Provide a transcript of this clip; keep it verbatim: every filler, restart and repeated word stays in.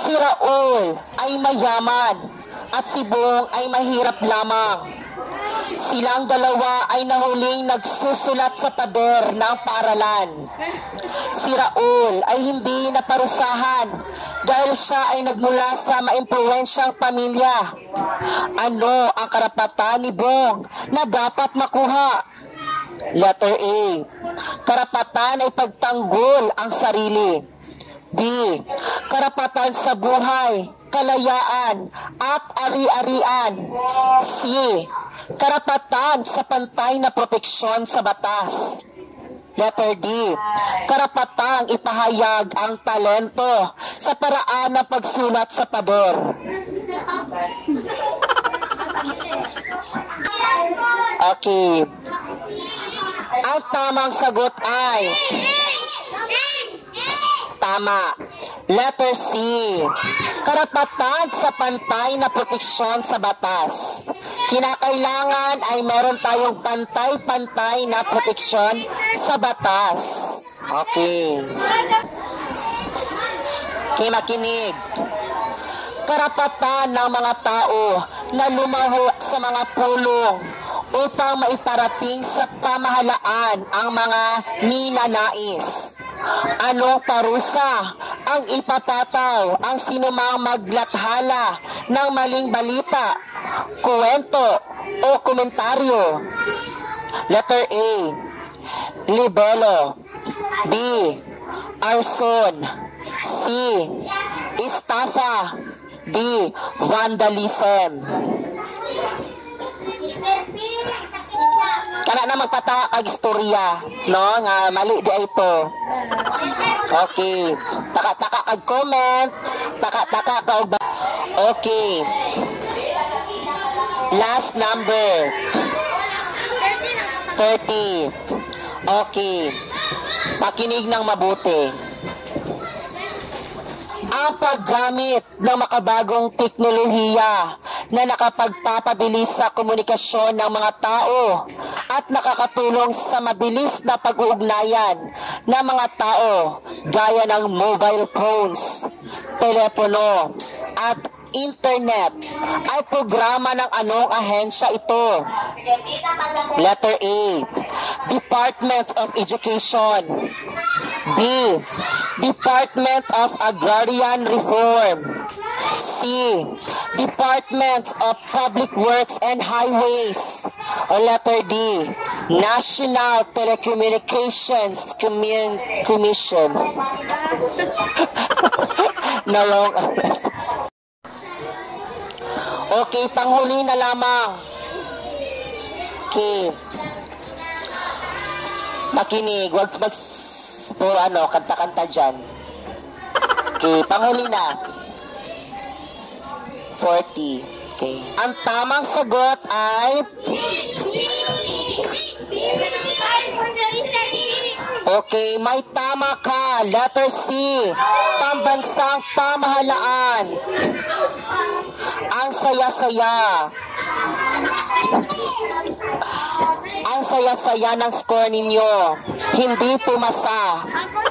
Si Raul ay mayaman at si Bong ay mahirap lamang. Silang dalawa ay nahuling nagsusulat sa pader ng paaralan. Si Raul ay hindi naparusahan dahil siya ay nagmula sa maimpluwensyang pamilya. Ano ang karapatan ni Bong na dapat makuha? Letter A. Karapatan ay pagtanggol ang sarili. B. Karapatan sa buhay, kalayaan at ari-arian. C. Karapatan sa pantay na proteksyon sa batas. Letter D. Karapatang ipahayag ang talento sa paraan ng pagsulat sa pader. Okay. Ang tamang sagot ay tama. Letter C. Karapatan sa pantay na proteksyon sa batas. Kinakailangan ay meron tayong pantay-pantay na proteksyon sa batas. Okay. Okay, makinig. Karapatan ng mga tao na lumaho sa mga pulong upang maiparating sa pamahalaan ang mga ninanais. Anong parusa ang ipapataw ang sinumang maglathala ng maling balita, kuwento o komentaryo? Letter A. Libelo. B. Arson. C. Estafa. D. Vandalism. Kana na magpata kag istorya, no? Nga mali di ito. Okay. Taka-taka kag comment, taka-taka kag okay. Last number. thirty. Okay. Pakinig ng mabuti. Ang paggamit ng makabagong teknolohiya na nakapagpapabilis sa komunikasyon ng mga tao at nakakatulong sa mabilis na pag-uugnayan ng mga tao gaya ng mobile phones, telepono at internet ay programa ng anong ahensya ito? Letter A. Department of Education. B. Department of Agrarian Reform. C. Department of Public Works and Highways. O letter D. National Telecommunications Commun Commission. No wrong. Okay, panghuli na lamang. Okay. Makinig, wag mag puro ano, kanta-kanta dyan. Okay, panghuli na. forty. Okay. Ang tamang sagot ay okay, may tama ka. Letter C. Pambansang pamahalaan. Ang saya-saya. Ang saya-saya ng score ninyo. Hindi pumasa.